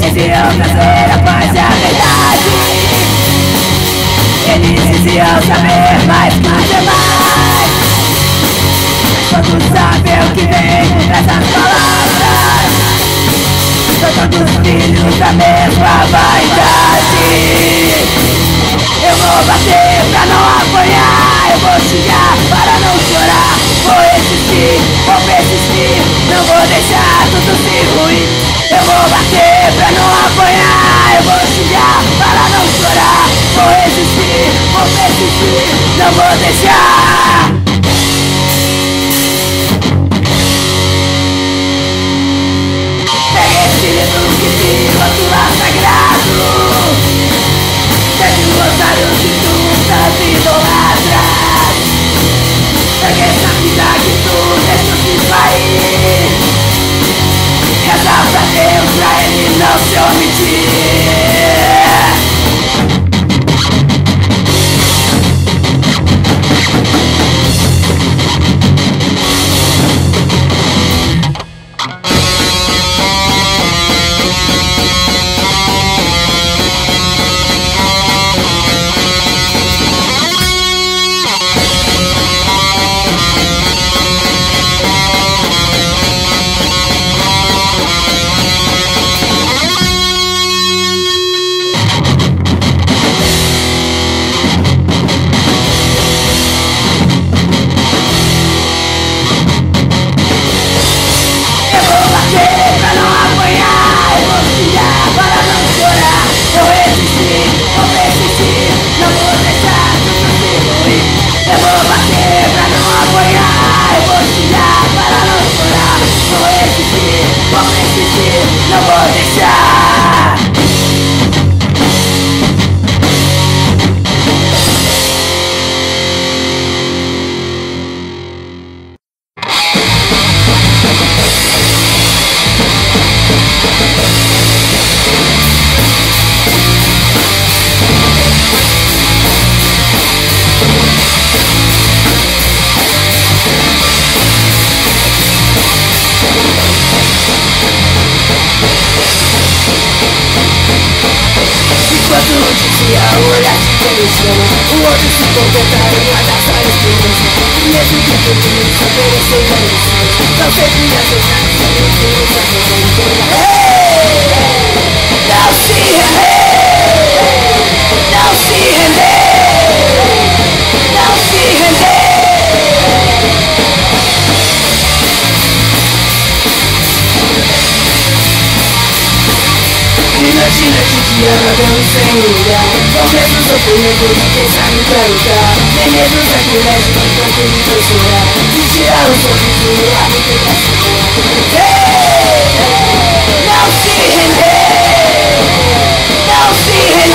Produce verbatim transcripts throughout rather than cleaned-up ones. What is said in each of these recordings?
diziam trazer a paz e a verdade. Eles diziam saber mais que os demais. Todos sabem o que vem nessas palavras. São todos filhos da mesma vaidade. Eu vou bater pra não apanhar, eu vou xingar para não chorar. Vou resistir, vou persistir, não vou deixar tudo se ruir. Eu vou bater pra não apanhar, eu vou xingar para não chorar. Vou resistir, vou persistir, não vou deixar. Peguei esse livro que se rotula sagrado. Sete rosários de tutas idolatras. Peguei essa vida que tu deixou se esvair. Reza pra Deus, pra ele não se omitir. Não vou deixar. Enquanto um dizia olhar de pelo chão, o outro se contentava em abraçar a esperança. E mesmo que todos oferecer a lição, não sempre aceitar sem o que nos apresenta. Não se render, não se render, não se render. E noite, noite, dia, nadando sem lugar. Com mesmo sofrimento de quem sabe pra lutar. Nem mesmo sacrilégio enquanto me foi chorar. De tirar o sorriso do lado que tá segurando. Não se render, não se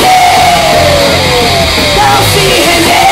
render, não se render.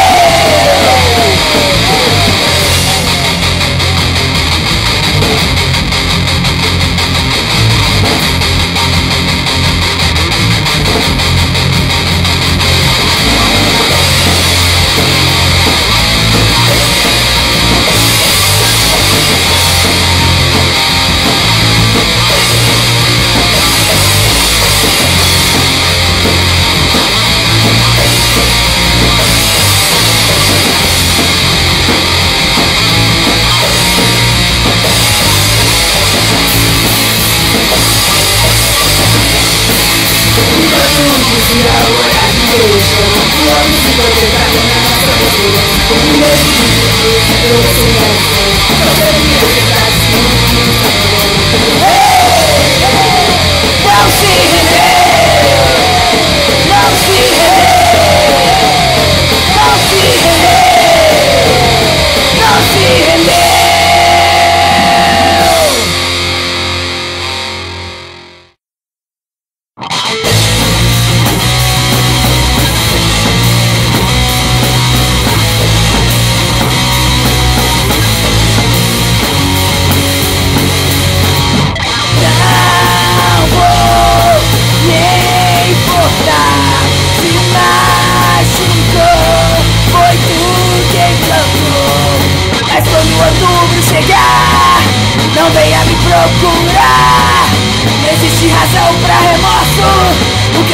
Não venha me procurar. Não existe razão pra remorso.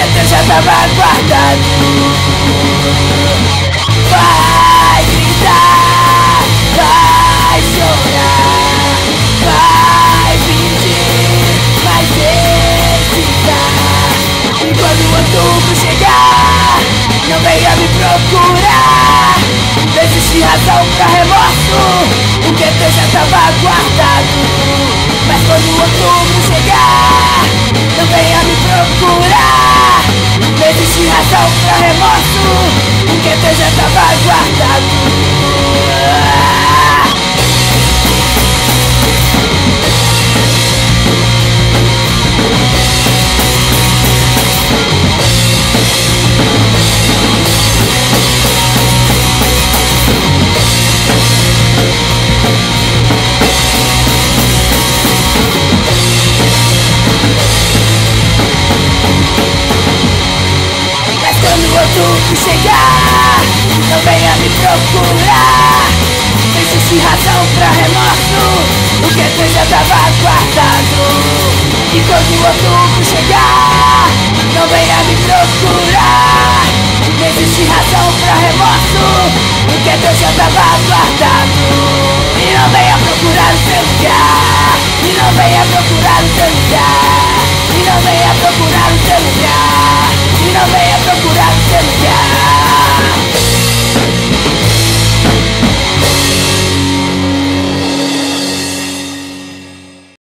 eu já tava guardado. Vai gritar, vai chorar, vai pedir, vai hesitar. E quando o outubro chegar, não venha me procurar. Não existe razão pra remorso, o que eu já tava guardado. Mas quando o outubro chegar, não venha me procurar. Não existe razão pra remorso, o que eu já tava guardado. Outubro chegar, não venha me procurar. Não existe razão pra remorso, o que eu já tava guardado. E quando o outubro chegar, não venha me procurar. Não existe razão pra remorso, o que eu já tava guardado. E não venha procurar o seu lugar, e não venha procurar o seu